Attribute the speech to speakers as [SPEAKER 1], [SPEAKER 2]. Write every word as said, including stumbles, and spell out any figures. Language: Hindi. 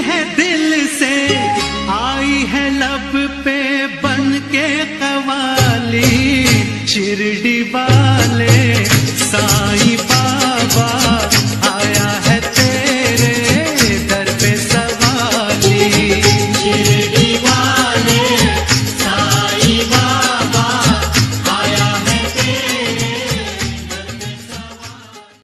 [SPEAKER 1] है दिल से, आई है लब पे बन के कवाली शिरडी वाले